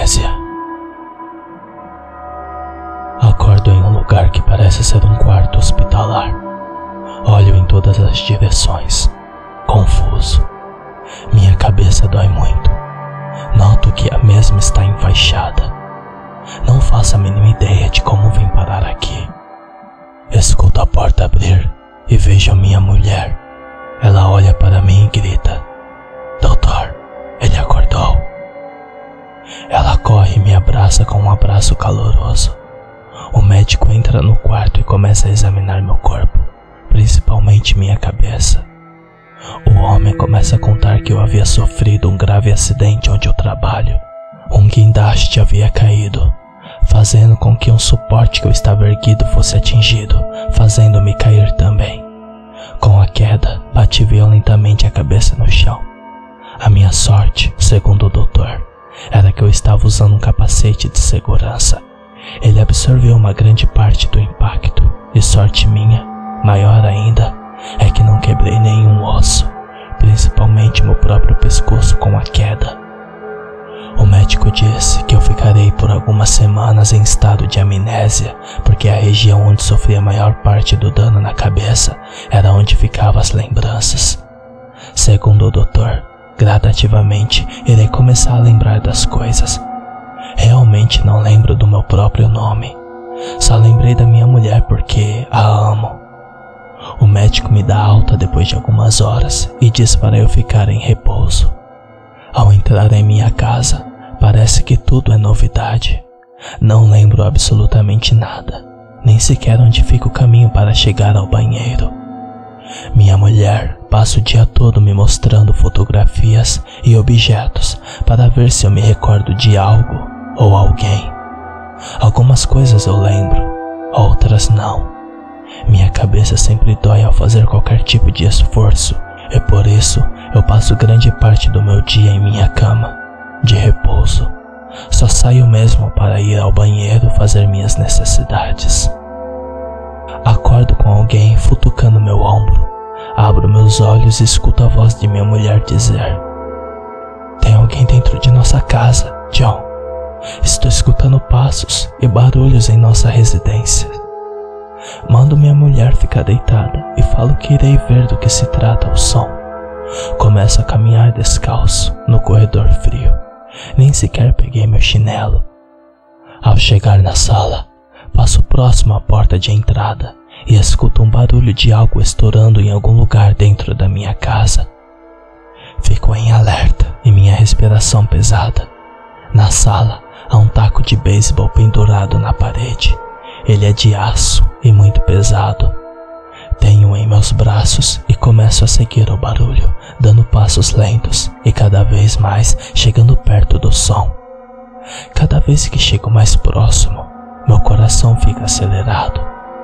amnésia. Acordo em um lugar que parece ser um quarto hospitalar. Olho em todas as direções, confuso. Minha cabeça dói muito. Noto que a mesma está enfaixada. Não faço a mínima ideia de como vim parar aqui. Escuto a porta abrir e vejo minha mulher. Ela olha para mim e grita: "Doutor, ele acordou." Ela corre e me abraça com um abraço caloroso. O médico entra no quarto e começa a examinar meu corpo, principalmente minha cabeça. O homem começa a contar que eu havia sofrido um grave acidente onde eu trabalho. Um guindaste havia caído, fazendo com que um suporte que eu estava erguido fosse atingido, fazendo-me cair também. Com a queda, bati violentamente a cabeça no chão. A minha sorte, segundo o doutor, era que eu estava usando um capacete de segurança. Ele absorveu uma grande parte do impacto, e sorte minha, maior ainda, é que não quebrei nenhum osso, principalmente meu próprio pescoço com a queda. O médico disse que eu ficarei por algumas semanas em estado de amnésia, porque a região onde sofri a maior parte do dano na cabeça era onde ficavam as lembranças. Segundo o doutor, gradativamente irei começar a lembrar das coisas. Realmente não lembro do meu próprio nome. Só lembrei da minha mulher porque a amo. O médico me dá alta depois de algumas horas e diz para eu ficar em repouso. Ao entrar em minha casa, parece que tudo é novidade. Não lembro absolutamente nada, nem sequer onde fica o caminho para chegar ao banheiro. Minha mulher passa o dia todo me mostrando fotografias e objetos para ver se eu me recordo de algo ou alguém. Algumas coisas eu lembro, outras não. Minha cabeça sempre dói ao fazer qualquer tipo de esforço, e por isso eu passo grande parte do meu dia em minha cama, de repouso. Só saio mesmo para ir ao banheiro fazer minhas necessidades. Acordo com alguém futucando meu ombro. Abro meus olhos e escuto a voz de minha mulher dizer: "Tem alguém dentro de nossa casa, John. Estou escutando passos e barulhos em nossa residência." Mando minha mulher ficar deitada e falo que irei ver do que se trata o som. Começo a caminhar descalço no corredor frio. Nem sequer peguei meu chinelo. Ao chegar na sala, passo próximo à porta de entrada e escuto um barulho de algo estourando em algum lugar dentro da minha casa. Fico em alerta e minha respiração pesada. Na sala, há um taco de beisebol pendurado na parede. Ele é de aço e muito pesado. Tenho em meus braços e começo a seguir o barulho, dando passos lentos e cada vez mais chegando perto do som. Cada vez que chego mais próximo, meu coração fica acelerado.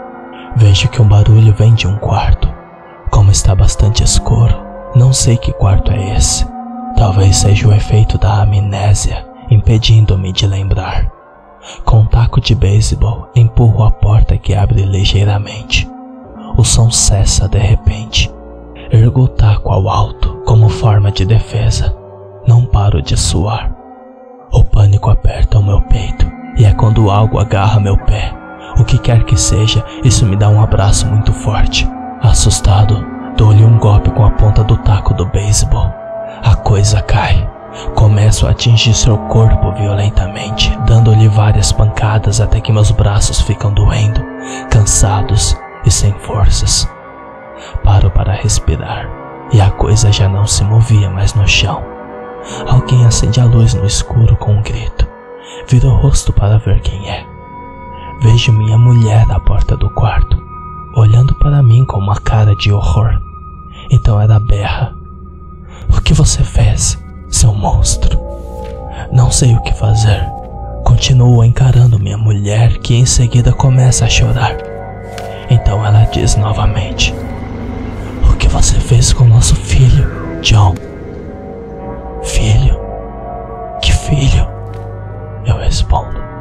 Vejo que um barulho vem de um quarto. Como está bastante escuro, não sei que quarto é esse. Talvez seja o efeito da amnésia, impedindo-me de lembrar. Com um taco de beisebol, empurro a porta que abre ligeiramente. O som cessa de repente. Ergo o taco ao alto, como forma de defesa. Não paro de suar. O pânico aperta o meu peito, e é quando algo agarra meu pé. O que quer que seja, isso me dá um abraço muito forte. Assustado, dou-lhe um golpe com a ponta do taco do beisebol. A coisa cai. Começo a atingir seu corpo violentamente, dando-lhe várias pancadas até que meus braços ficam doendo, cansados e sem forças. Paro para respirar e a coisa já não se movia mais no chão. Alguém acende a luz no escuro com um grito. Viro o rosto para ver quem é. Vejo minha mulher à porta do quarto, olhando para mim com uma cara de horror. Então ela berra: "O que você fez, seu monstro?" Não sei o que fazer. Continuo encarando minha mulher, que em seguida começa a chorar. Então ela diz novamente: "O que você fez com nosso filho, John?" "Filho? Que filho?" eu respondo.